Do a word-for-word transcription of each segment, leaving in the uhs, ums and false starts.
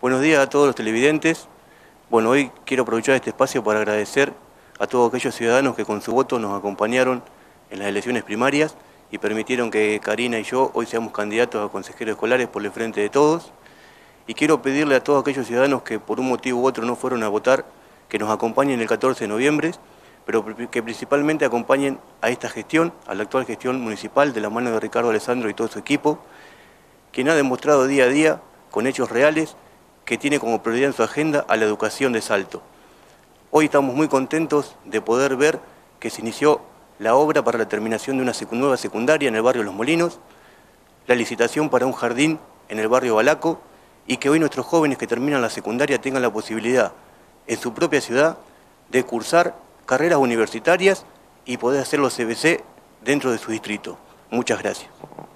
Buenos días a todos los televidentes. Bueno, hoy quiero aprovechar este espacio para agradecer a todos aquellos ciudadanos que con su voto nos acompañaron en las elecciones primarias y permitieron que Karina y yo hoy seamos candidatos a consejeros escolares por el Frente de Todos. Y quiero pedirle a todos aquellos ciudadanos que por un motivo u otro no fueron a votar, que nos acompañen el catorce de noviembre, pero que principalmente acompañen a esta gestión, a la actual gestión municipal de la mano de Ricardo Alessandro y todo su equipo, quien ha demostrado día a día, con hechos reales, que tiene como prioridad en su agenda a la educación de Salto. Hoy estamos muy contentos de poder ver que se inició la obra para la terminación de una nueva secundaria en el barrio Los Molinos, la licitación para un jardín en el barrio Balaco, y que hoy nuestros jóvenes que terminan la secundaria tengan la posibilidad en su propia ciudad de cursar carreras universitarias y poder hacer los C B C dentro de su distrito. Muchas gracias.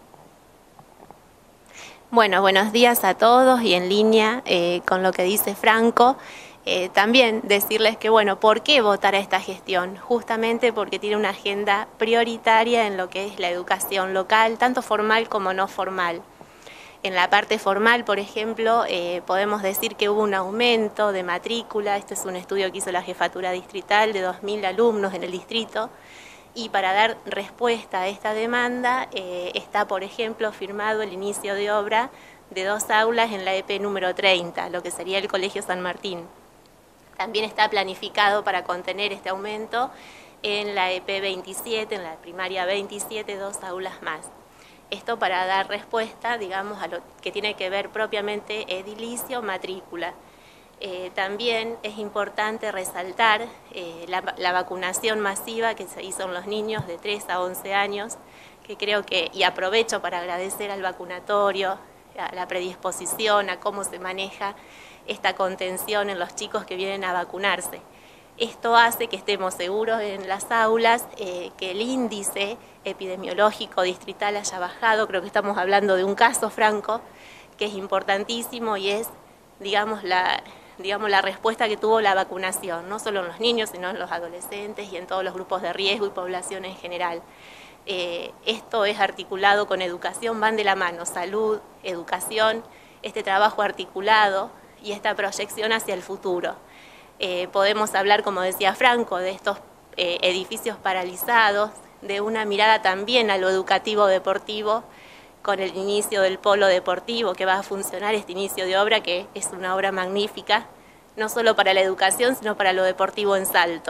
Bueno, buenos días a todos y en línea eh, con lo que dice Franco. Eh, también decirles que, bueno, ¿por qué votar a esta gestión? Justamente porque tiene una agenda prioritaria en lo que es la educación local, tanto formal como no formal. En la parte formal, por ejemplo, eh, podemos decir que hubo un aumento de matrícula. Este es un estudio que hizo la Jefatura Distrital de dos mil alumnos en el distrito. Y para dar respuesta a esta demanda eh, está, por ejemplo, firmado el inicio de obra de dos aulas en la E P número treinta, lo que sería el Colegio San Martín. También está planificado para contener este aumento en la E P veintisiete, en la primaria veintisiete, dos aulas más. Esto para dar respuesta, digamos, a lo que tiene que ver propiamente edilicio, matrícula. Eh, también es importante resaltar eh, la, la vacunación masiva que se hizo en los niños de tres a once años, que creo que, y aprovecho para agradecer al vacunatorio, a la predisposición, a cómo se maneja esta contención en los chicos que vienen a vacunarse. Esto hace que estemos seguros en las aulas, eh, que el índice epidemiológico distrital haya bajado. Creo que estamos hablando de un caso, Franco, que es importantísimo y es, digamos, la... digamos, la respuesta que tuvo la vacunación, no solo en los niños, sino en los adolescentes y en todos los grupos de riesgo y población en general. Eh, esto es articulado con educación, van de la mano, salud, educación, este trabajo articulado y esta proyección hacia el futuro. Eh, podemos hablar, como decía Franco, de estos eh, edificios paralizados, de una mirada también a lo educativo deportivo, con el inicio del polo deportivo que va a funcionar, este inicio de obra que es una obra magnífica, no solo para la educación, sino para lo deportivo en Salto.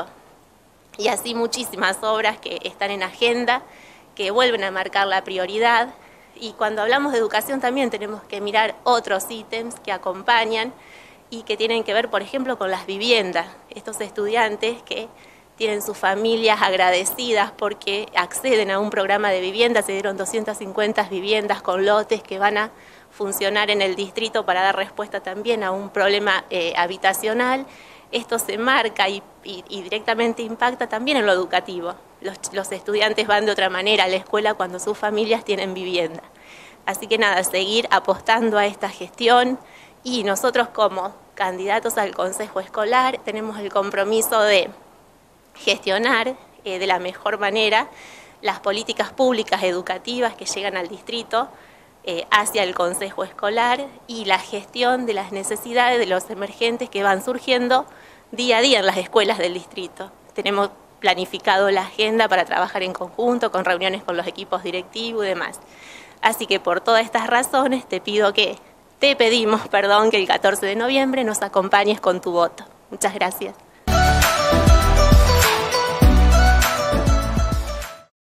Y así muchísimas obras que están en agenda, que vuelven a marcar la prioridad. Y cuando hablamos de educación también tenemos que mirar otros ítems que acompañan y que tienen que ver, por ejemplo, con las viviendas. Estos estudiantes que tienen sus familias agradecidas porque acceden a un programa de vivienda, se dieron doscientas cincuenta viviendas con lotes que van a funcionar en el distrito para dar respuesta también a un problema eh, habitacional. Esto se marca y, y, y directamente impacta también en lo educativo. Los, los estudiantes van de otra manera a la escuela cuando sus familias tienen vivienda. Así que nada, seguir apostando a esta gestión y nosotros como candidatos al Consejo Escolar tenemos el compromiso de gestionar eh, de la mejor manera las políticas públicas educativas que llegan al distrito eh, hacia el Consejo Escolar y la gestión de las necesidades de los emergentes que van surgiendo día a día en las escuelas del distrito. Tenemos planificado la agenda para trabajar en conjunto, con reuniones con los equipos directivos y demás. Así que por todas estas razones te pido que, te pedimos, perdón, que el catorce de noviembre nos acompañes con tu voto. Muchas gracias.